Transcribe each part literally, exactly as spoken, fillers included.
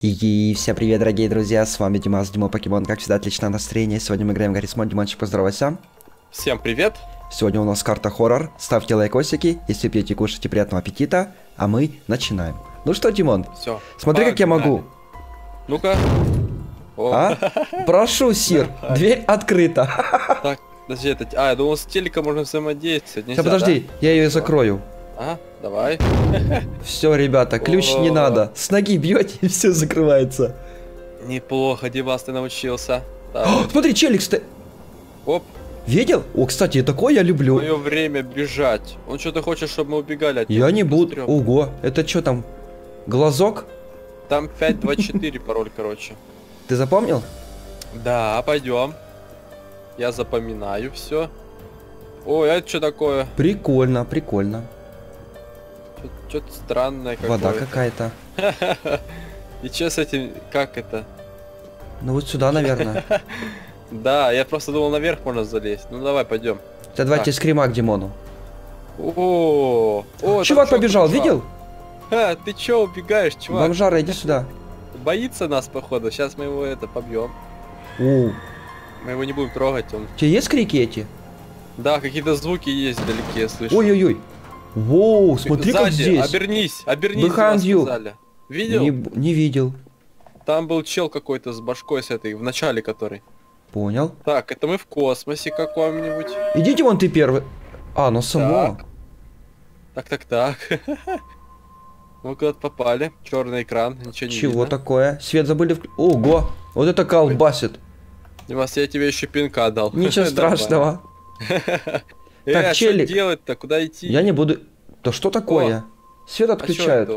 И всем привет, дорогие друзья, с вами Димас, Дима Покемон, как всегда, отличное настроение. Сегодня мы играем в Гаррис Мод. Димончик, поздоровайся. Всем привет. Сегодня у нас карта хоррор. Ставьте лайкосики, если пьете, кушайте, приятного аппетита. А мы начинаем. Ну что, Димон? Все. Смотри, как я могу. Ну-ка. А? Прошу, сир, дверь открыта. Так, подожди, это... А, я думал, с телека можно взаимодействовать. Нельзя, Сейчас, подожди, да? я ее закрою. А, давай. Все, ребята, ключ не надо. С ноги бьете, и все закрывается. Неплохо, Димас, ты научился. О, смотри, челик стоит. Оп. Видел? О, кстати, такое я люблю. Мое время бежать. Он что-то хочет, чтобы мы убегали от него. Я не буду. Ого, это что там? Глазок? Там пять два четыре пароль, короче. Ты запомнил? Да, пойдем. Я запоминаю все. Ой, а это что такое? Прикольно, прикольно. Что-то странное какое-то. Вода какая-то. И что с этим, как это? Ну вот сюда, наверное. Да, я просто думал, наверх можно залезть. Ну давай, пойдем. Давайте скрима к Димону. О, о, чувак побежал, видел? Ха, ты чё убегаешь, чувак? Бомжара, иди сюда. Боится нас, походу. Сейчас мы его это побьем. О. Мы его не будем трогать, он. У тебя есть крики эти? Да, какие-то звуки есть вдалеке, я слышу. Ой-ой-ой. Воу, смотри, Сзади, как здесь. обернись, обернись, Behind you. сказали. Видел? Не, не видел. Там был чел какой-то с башкой с этой, в начале который. Понял. Так, это мы в космосе каком-нибудь. Идите вон ты первый. А, ну само. Так, так, так. так. Мы куда-то попали. Черный экран, ничего не Чего видно. такое? Свет забыли в... Ого, вот это колбасит. Димас, я тебе еще пинка дал. Ничего страшного. Так, челик. Что делать-то? Куда идти? Я не буду... Да что такое? Свет отключают.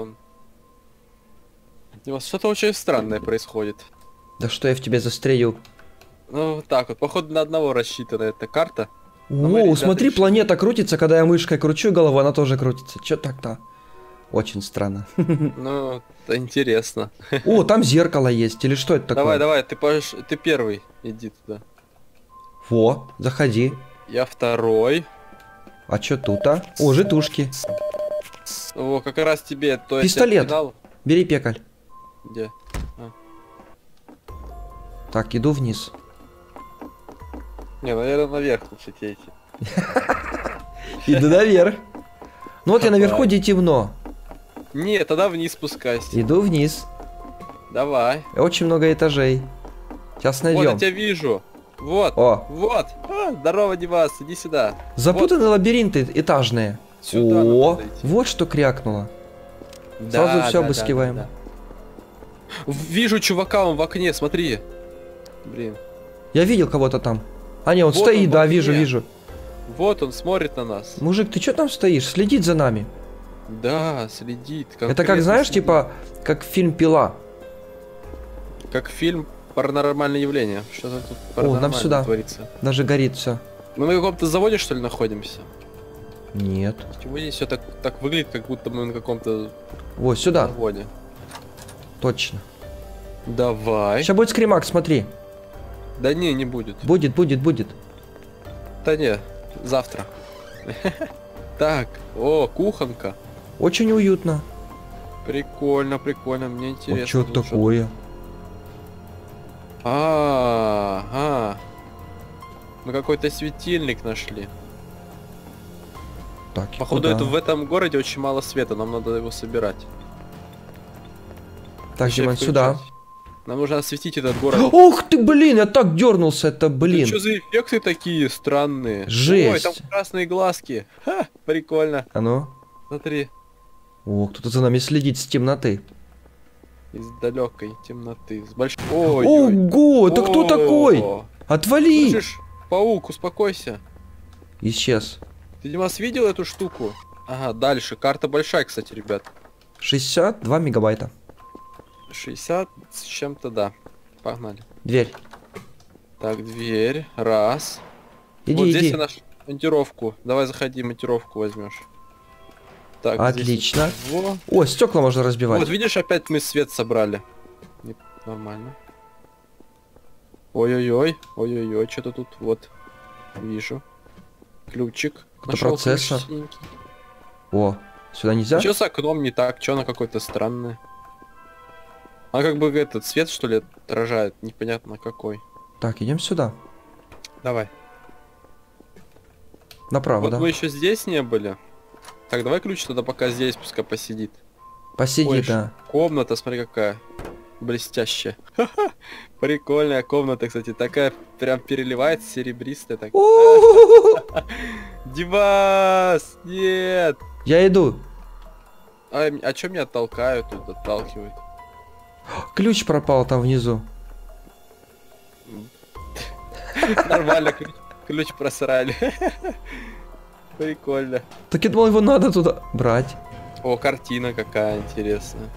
Димас, что-то очень странное происходит. Да что я в тебе застрелю? Ну, вот так вот. Походу на одного рассчитана эта карта. О, смотри, планета крутится, когда я мышкой кручу голову, она тоже крутится. Чё так-то? Очень странно. Ну, это интересно. О, там зеркало есть, или что это такое? Давай, давай, ты, пош... ты первый, иди туда. Во, заходи. Я второй. А чё тут, а? О, житушки. О, как раз тебе. То Пистолет. Финал... Бери пекаль. Где? А. Так, иду вниз. Не, наверное, наверх лучше идти. Иду наверх. Ну вот я наверху, где темно. Не, тогда вниз спускайся. Иду вниз. Давай. Очень много этажей. Сейчас найдем. Вот, я тебя вижу. Вот. О. Вот. А, здорово, Димас, иди сюда. Запутанные вот. Лабиринты этажные. Сюда. О, вот что крякнуло. Да, Сразу все да, обыскиваем. да, да, да. Вижу чувака, он в окне, смотри. Блин. Я видел кого-то там. А не, он вот стоит, он да, вижу, вижу. Вот он смотрит на нас. Мужик, ты что там стоишь? Следит за нами. Да, следит. Это как, знаешь, следит. Типа, как фильм «Пила». Как фильм «Паранормальное явление». Что-то тут паранормально. О, нам сюда. Творится. Даже горит все. Мы на каком-то заводе, что ли, находимся? Нет. Почему здесь все так, так выглядит, как будто мы на каком-то вот сюда. заводе? Точно. Давай. Сейчас будет скримак, смотри. Да не, не будет. Будет, будет, будет. Да не, завтра. Так, о, кухонка. Очень уютно. Прикольно, прикольно, мне интересно. А что такое? А, а, мы какой-то светильник нашли. Так, походу, это в этом городе очень мало света, нам надо его собирать. Так, Диман, сюда. Нам нужно осветить этот город. Ух ты, блин, я так дернулся, это, блин. Это что за эффекты такие странные? Жесть. Ой, там красные глазки. Ха, прикольно. А ну? Смотри. О, кто-то за нами следит с темноты. Из далекой темноты. С большой... Ой, ого, это кто такой? Отвали! Слышишь, паук, успокойся. Исчез. Ты, Димас, видел эту штуку? Ага, дальше. Карта большая, кстати, ребят. шестьдесят два мегабайта. шестьдесят с чем-то, да. Погнали. Дверь. Так, дверь. Раз. Иди, вот иди. здесь я наш монтировку. Давай заходи, монтировку возьмешь. Так, отлично. Вот. О, стекла можно разбивать. Вот, видишь, опять мы свет собрали. Нормально. Ой-ой-ой. Ой-ой-ой, что-то тут вот. Вижу. Ключик. Нашел процессор. О, сюда нельзя? Что с окном не так? Что оно какое-то странное? А как бы этот свет, что ли, отражает? Непонятно какой. Так, идем сюда. Давай. Направо, Вот да? мы еще здесь не были. Так, давай ключ тогда пока здесь, пускай посидит. Посиди, Ой, да. комната, смотри какая. Блестящая. Прикольная комната, кстати. Такая прям переливается, серебристая. Так. Димас! Нет! Я иду. А, а чё меня толкают тут, отталкивают? Ключ пропал там внизу. Нормально, ключ, ключ просрали. Прикольно. Так я думал, его надо туда брать. О, картина какая интересная.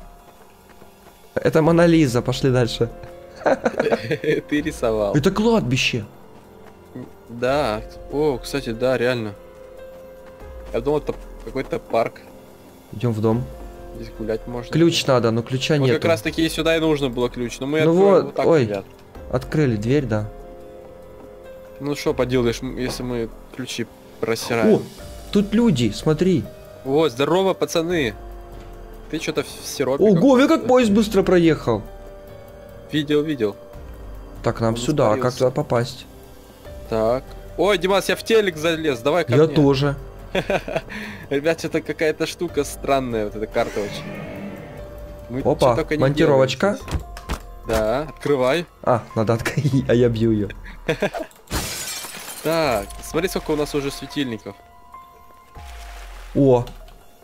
Это Мона Лиза, пошли дальше. Ты рисовал. Это кладбище. Да. О, кстати, да, реально. Я думал, это какой-то парк. Идем в дом. Здесь гулять можно. Ключ надо, но ключа Вот нет. как раз таки сюда и нужно было ключ. Но мы Ну откроем вот, вот так, ой. ребят. Открыли дверь, да. Ну что поделаешь, м- если мы ключи просираем. О, тут люди, смотри. О, здорово, пацаны. Ты что-то в сиропе. Ого, я как каком-то. поезд быстро проехал. Видел, видел. Так, нам Он сюда, а как испарился. туда попасть? Так. Ой, Димас, я в телек залез, давай ко Я мне. тоже. Ребят, это какая-то штука странная, вот эта карта очень. Мы Опа, чё только не монтировочка. делаем здесь. Да, открывай. А, надо открыть, а я бью ее. Так, смотри, сколько у нас уже светильников. О.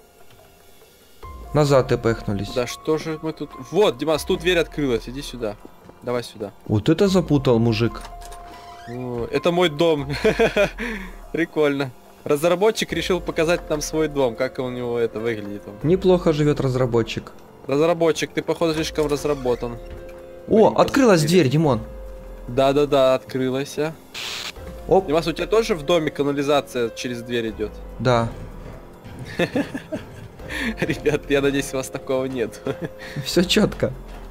Назад и поехнулись. Да что же мы тут... Вот, Димас, тут дверь открылась, иди сюда. Давай сюда. Вот это запутал мужик. О, это мой дом. Прикольно. Разработчик решил показать нам свой дом, как у него это выглядит. Неплохо живет разработчик. Разработчик, ты, походу, слишком разработан. О, Блин, открылась посмотри. дверь, Димон. Да-да-да, открылась. а. Оп, Димас, у тебя тоже в доме канализация через дверь идет? да. Ребят, я надеюсь, у вас такого нет. Все четко.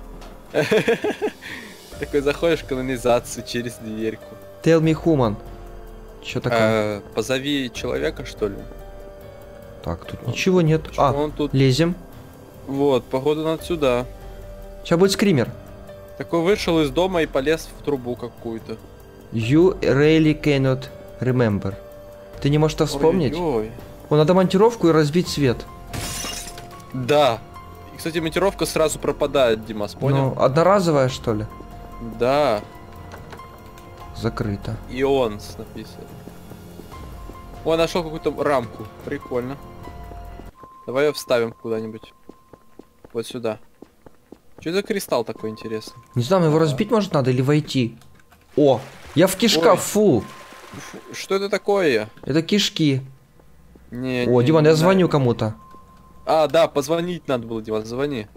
Такой заходишь в канализацию через дверьку. Tell me human. Че такое? А, позови человека, что ли? Так, тут ничего нет. Что А, он тут? лезем. Вот, походу надо сюда. Сейчас будет скример. Такой вышел из дома и полез в трубу какую-то. You really cannot remember. Ты не можешь это вспомнить? Ой-ой. О, надо монтировку и разбить свет. Да. И, кстати, монтировка сразу пропадает, Димас, понял? Ну, одноразовая, что ли? Да. Закрыто. Ионс написано. О, нашел какую-то рамку. Прикольно. Давай ее вставим куда-нибудь. Вот сюда. Что за кристалл такой интересный? Не знаю, его Ага. разбить может надо или войти? О, я в кишках, Ой. фу. Фу, что это такое? Это кишки. Не, О, не, Диман, не я знаю. звоню кому-то. А, да, позвонить надо было, Диман, звони.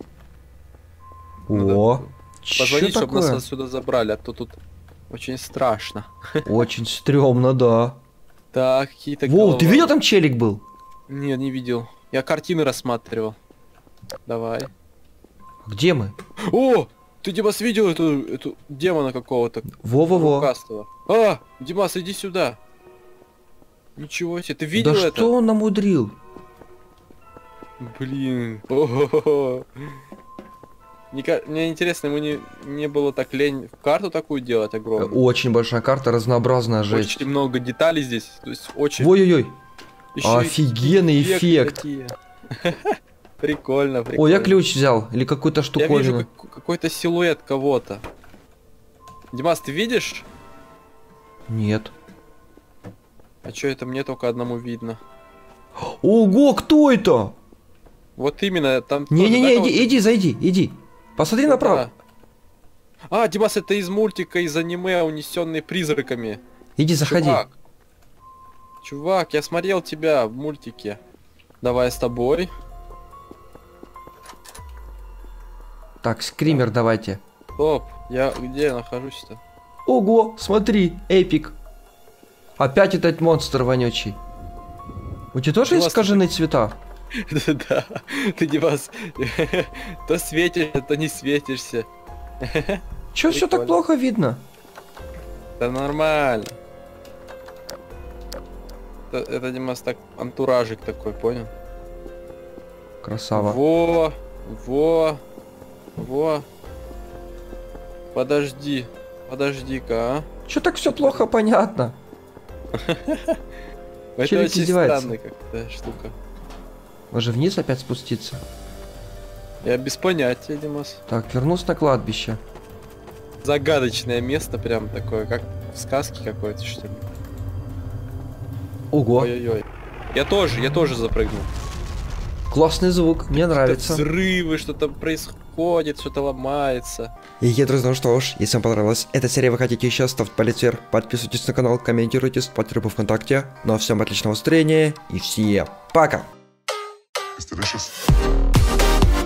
Надо О, чё Позвонить, чтобы нас такое? отсюда забрали, а то тут очень страшно. Очень стрёмно, да. Так, какие-то Воу, ты голова- видел, там челик был? Нет, не видел. Я картины рассматривал. Давай. Где мы? О! Ты, Димас, видел эту, эту демона какого-то? Во-во-во. Рукастого? А! Димас, иди сюда. Ничего себе, ты видел Да это? что он намудрил? Блин. О-хо-хо. Ника- Мне интересно, ему не, не было так лень карту такую делать огромную. Очень большая карта, разнообразная жесть. Очень много деталей здесь. То есть очень... Ой-ой-ой. Ещё и Офигенный эффект. такие. Прикольно, прикольно. О, я ключ взял. Или какую-то Я штуковину. вижу как- какой-то силуэт кого-то. Димас, ты видишь? Нет. А чё это мне только одному видно? Ого, кто это? Вот именно, там... тоже, Не-не-не, да, иди, кого-то? иди, зайди, иди. Посмотри Да. направо. А, Димас, это из мультика, из аниме, унесенный призраками. Иди, заходи. Чувак. Чувак, я смотрел тебя в мультике. Давай с тобой. Так, скример давайте. Стоп, я где я нахожусь-то? Ого, смотри, эпик. Опять этот монстр вонючий. У тебя тоже Классно. искаженные цвета? Да, ты, Димас, то светишься, то не светишься. Чё все так Прикольно. плохо видно? Да нормально. Это, это, Димас, так антуражик такой, понял? Красава. Во, во. Во. Подожди. Подожди-ка, а. Чё так все плохо понятно? Это Челик очень издевается. странная какая штука. Может вниз опять спуститься? Я без понятия, Димас. Так, вернусь на кладбище. Загадочное место прям такое, как в сказке какой-то, что ли. Ого, Ой-ой-ой. Я тоже, я тоже запрыгнул. классный звук, мне нравится. Взрывы, что-то происходит, что-то ломается. И я, друзья, ну что ж, если вам понравилась эта серия, вы хотите еще, ставьте палец вверх, подписывайтесь на канал, комментируйте, ставьте группу ВКонтакте. Ну а всем отличного настроения и всем пока! It's delicious.